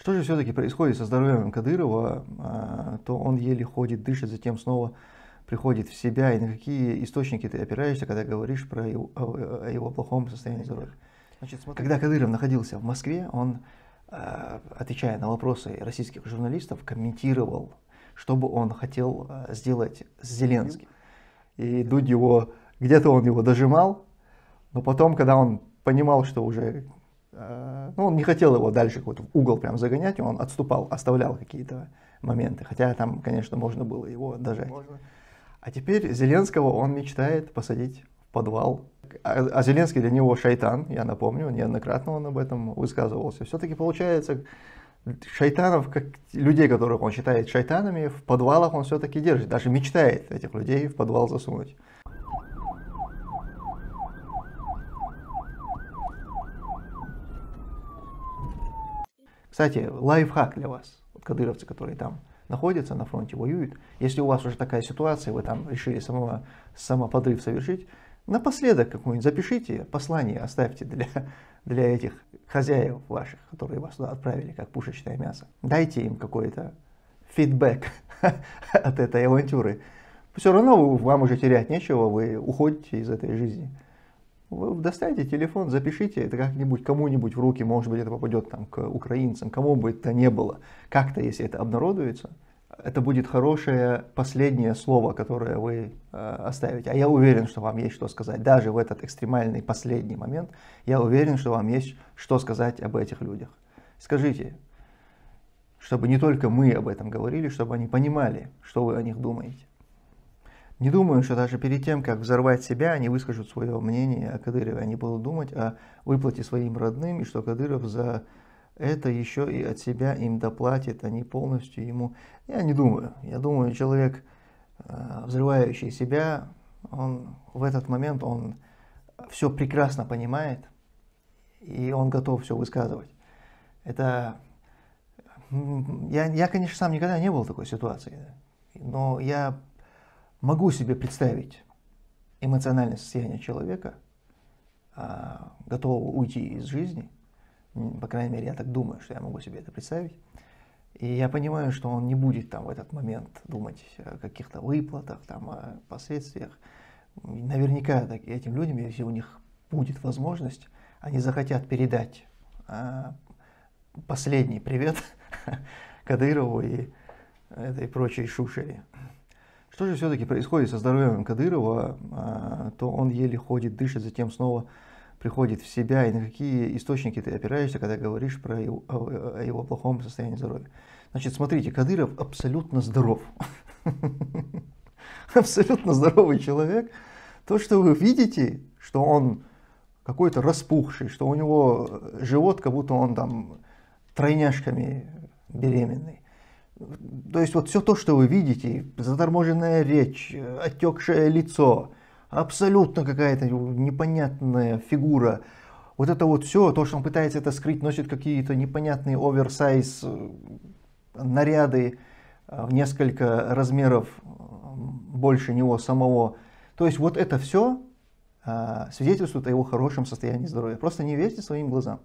Что же все-таки происходит со здоровьем Кадырова? То он еле ходит, дышит, затем снова приходит в себя. И на какие источники ты опираешься, когда говоришь про о его плохом состоянии здоровья? Значит, когда Кадыров находился в Москве, он, отвечая на вопросы российских журналистов, комментировал, что бы он хотел сделать с Зеленским. И Дудь его, где-то он его дожимал, но потом, когда он понимал, что уже, он не хотел его дальше какой-то в угол прям загонять, он отступал, оставлял какие-то моменты, хотя там, конечно, можно было его дожать. А теперь Зеленского он мечтает посадить в подвал. А Зеленский для него шайтан, я напомню, неоднократно он об этом высказывался. Все-таки получается, шайтанов, как людей, которых он считает шайтанами, в подвалах он все-таки держит, даже мечтает этих людей в подвал засунуть. Кстати, лайфхак для вас, вот кадыровцы, которые там находятся на фронте, воюют. Если у вас уже такая ситуация, вы там решили самоподрыв совершить, напоследок какое-нибудь запишите послание, оставьте для этих хозяев ваших, которые вас туда отправили, как пушечное мясо. Дайте им какой-то фидбэк от этой авантюры. Все равно вам уже терять нечего, вы уходите из этой жизни. Вы достайте телефон, запишите это как-нибудь кому-нибудь в руки, может быть, это попадет там к украинцам, кому бы это ни было. Как-то, если это обнародуется, это будет хорошее последнее слово, которое вы оставите. А я уверен, что вам есть что сказать. Даже в этот экстремальный последний момент, я уверен, что вам есть что сказать об этих людях. Скажите, чтобы не только мы об этом говорили, чтобы они понимали, что вы о них думаете. Не думаю, что даже перед тем, как взорвать себя, они выскажут свое мнение о Кадырове. Они будут думать о выплате своим родным, и что Кадыров за это еще и от себя им доплатит, они полностью ему... Я не думаю. Я думаю, человек, взрывающий себя, он в этот момент, он все прекрасно понимает, и он готов все высказывать. Это... Я, конечно, сам никогда не был в такой ситуации, но я могу себе представить эмоциональное состояние человека, готового уйти из жизни. По крайней мере, я так думаю, что я могу себе это представить. И я понимаю, что он не будет там в этот момент думать о каких-то выплатах, там, о последствиях. Наверняка этим людям, если у них будет возможность, они захотят передать последний привет Кадырову и этой прочей шушере. Что же все-таки происходит со здоровьем Кадырова? То он еле ходит, дышит, затем снова приходит в себя. И на какие источники ты опираешься, когда говоришь про о его плохом состоянии здоровья? Значит, смотрите, Кадыров абсолютно здоров. Абсолютно здоровый человек. То, что вы видите, что он какой-то распухший, что у него живот, как будто он там тройняшками беременный. То есть вот все то, что вы видите, заторможенная речь, отекшее лицо, абсолютно какая-то непонятная фигура, вот это вот все, то, что он пытается это скрыть, носит какие-то непонятные оверсайз наряды в несколько размеров больше него самого. То есть вот это все свидетельствует о его хорошем состоянии здоровья. Просто не верьте своим глазам.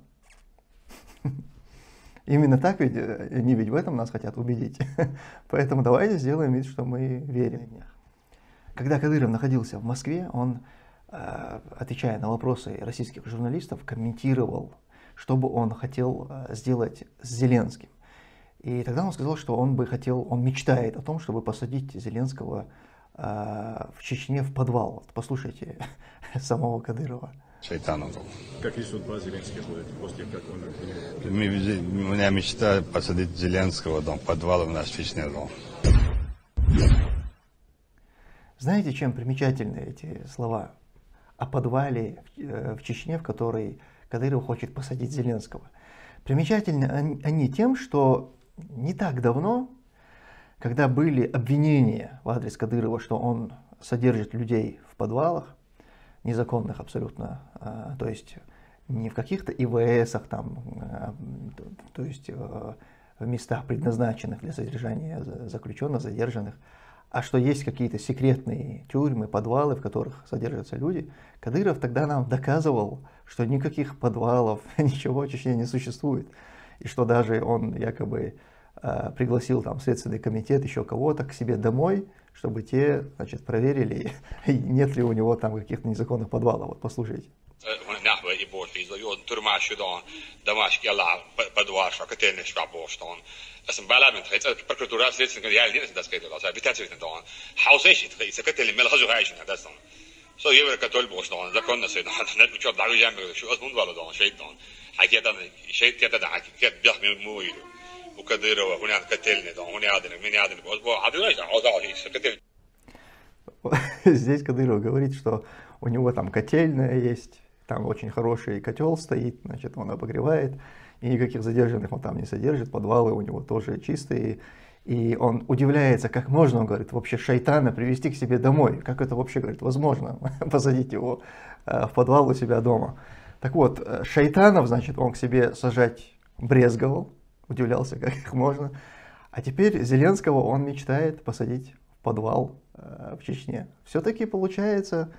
Именно так ведь, они ведь в этом нас хотят убедить. Поэтому давайте сделаем вид, что мы верим. Когда Кадыров находился в Москве, он, отвечая на вопросы российских журналистов, комментировал, что бы он хотел сделать с Зеленским. И тогда он сказал, что он мечтает о том, чтобы посадить Зеленского в Чечне в подвал. Вот послушайте самого Кадырова. Шайтаном. Какие судьба Зеленский будет после как он... У меня мечта посадить Зеленского в подвал у нас в Чечне. Знаете, чем примечательны эти слова о подвале в Чечне, в который Кадыров хочет посадить Зеленского? Примечательны они тем, что не так давно, когда были обвинения в адрес Кадырова, что он содержит людей в подвалах, незаконных абсолютно, то есть не в каких-то ИВСах, там, то есть в местах, предназначенных для содержания заключенных, задержанных, а что есть какие-то секретные тюрьмы, подвалы, в которых содержатся люди. Кадыров тогда нам доказывал, что никаких подвалов, ничего в Чечне не существует. и что даже он якобы пригласил там Следственный комитет, еще кого-то к себе домой, чтобы те, значит, проверили, нет ли у него там каких-то незаконных подвалов. Вот послушайте. I båtvis och gjorde turmash idag där man ska alla på dårs och till nästa båstan. Alltså bara men det är prokuratorn säger att det är det som ska det alltså vi tätter inte då. Hausa shit det är كتل من الخزو عايشين هذا صن. Så يبقى كتل båstan ده كنا سيدنا حتى نتشوف دعوا جنب شو اسمه ولا ده شيطان. حكيت انا شيء كده ده حكيت بيحمي مويل وكدير وهنا كتلني ده هنا عادنا من عادنا بس عادنا عاوز كتل. Здесь Кадыров говорит, что у него там котельная есть. Там очень хороший котел стоит, значит, он обогревает, и никаких задержанных он там не содержит, подвалы у него тоже чистые. И он удивляется, как можно, он говорит, вообще шайтана привести к себе домой. Как это вообще, говорит, возможно, посадить его в подвал у себя дома. Так вот, шайтанов, значит, он к себе сажать брезговал, удивлялся, как их можно. А теперь Зеленского он мечтает посадить в подвал в Чечне. Все-таки получается...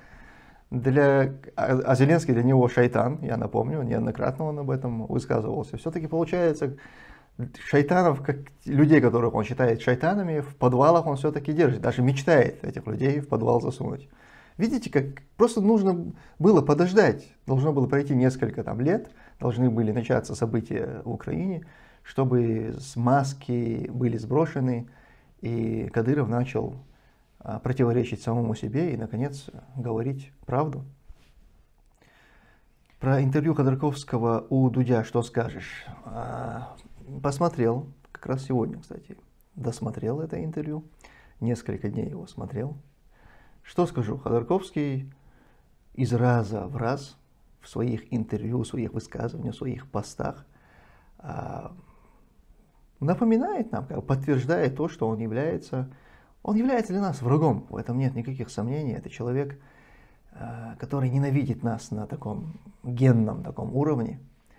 А Зеленский для него шайтан, я напомню, неоднократно он об этом высказывался. Все-таки получается, шайтанов, как людей, которых он считает шайтанами, в подвалах он все-таки держит, даже мечтает этих людей в подвал засунуть. Видите, как просто нужно было подождать, должно было пройти несколько там лет, должны были начаться события в Украине, чтобы маски были сброшены, и Кадыров начал противоречить самому себе и, наконец, говорить правду. Про интервью Ходорковского у Дудя что скажешь? Посмотрел, как раз сегодня, кстати, досмотрел это интервью, несколько дней его смотрел. Что скажу, Ходорковский из раза в раз в своих интервью, в своих высказываниях, в своих постах напоминает нам, подтверждает то, что он является для нас врагом, в этом нет никаких сомнений. Это человек, который ненавидит нас на таком генном таком уровне.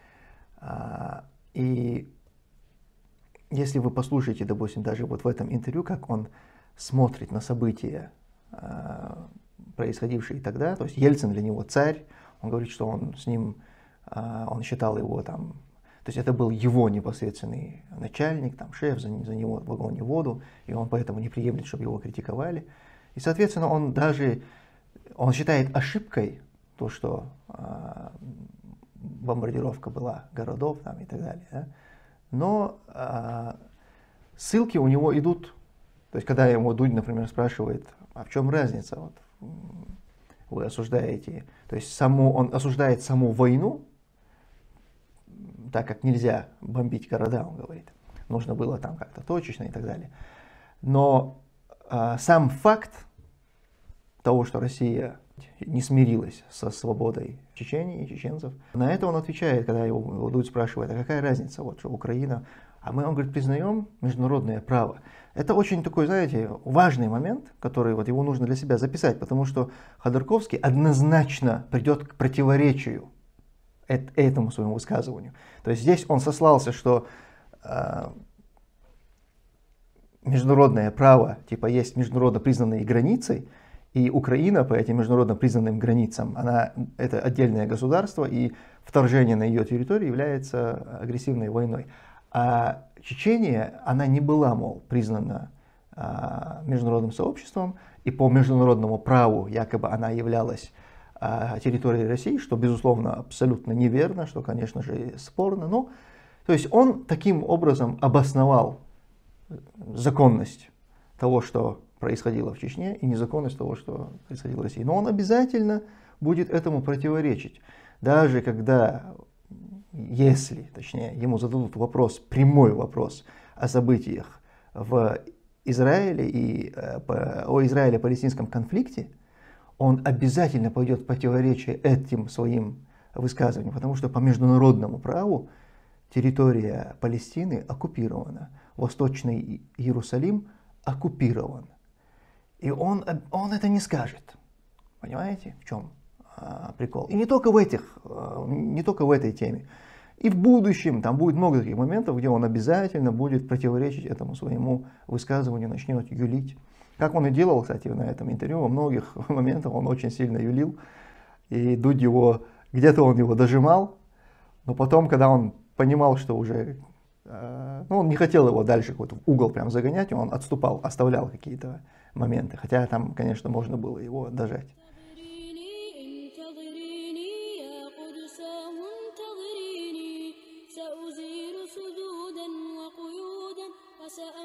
И если вы послушаете, допустим, даже вот в этом интервью, как он смотрит на события, происходившие тогда, то есть Ельцин для него царь, он говорит, что он с ним, он считал его там, то есть это был его непосредственный начальник, там, шеф, за него в вагоне воду, и он поэтому не приемлет, чтобы его критиковали. И, соответственно, он считает ошибкой то, что бомбардировка была городов там, и так далее. Да? Но ссылки у него идут, то есть когда ему Дудь, например, спрашивает, а в чем разница, вот, вы осуждаете, то есть он осуждает саму войну, так как нельзя бомбить города, он говорит. Нужно было там как-то точечно и так далее. Но сам факт того, что Россия не смирилась со свободой Чечении и чеченцев, на это он отвечает, когда его Дудь спрашивает, а какая разница, вот что Украина, он говорит, признаем международное право. Это очень такой, знаете, важный момент, который вот его нужно для себя записать, потому что Ходорковский однозначно придет к противоречию этому своему высказыванию. То есть здесь он сослался, что международное право, типа есть международно признанные границы, и Украина по этим международно признанным границам, это отдельное государство, и вторжение на ее территорию является агрессивной войной. А Чечения, она не была, мол, признана международным сообществом, и по международному праву якобы она являлась территории России, что, безусловно, абсолютно неверно, что, конечно же, спорно. Но, то есть он таким образом обосновал законность того, что происходило в Чечне, и незаконность того, что происходило в России. Но он обязательно будет этому противоречить. Даже когда, если, точнее, ему зададут вопрос, прямой вопрос о событиях в Израиле и о израиле-палестинском конфликте, он обязательно пойдет в противоречие этим своим высказываниям, потому что по международному праву территория Палестины оккупирована, Восточный Иерусалим оккупирован. И он это не скажет. Понимаете, в чем прикол? И не только в этой теме. И в будущем там будет много таких моментов, где он обязательно будет противоречить этому своему высказыванию, начнет юлить. Как он и делал, кстати, на этом интервью, во многих моментах он очень сильно юлил. И Дудь где-то он его дожимал, но потом, когда он понимал, что уже ну, он не хотел его дальше в угол прям загонять, и он отступал, оставлял какие-то моменты. Хотя там, конечно, можно было его дожать. سأزيل سدودا وقيودا وسأ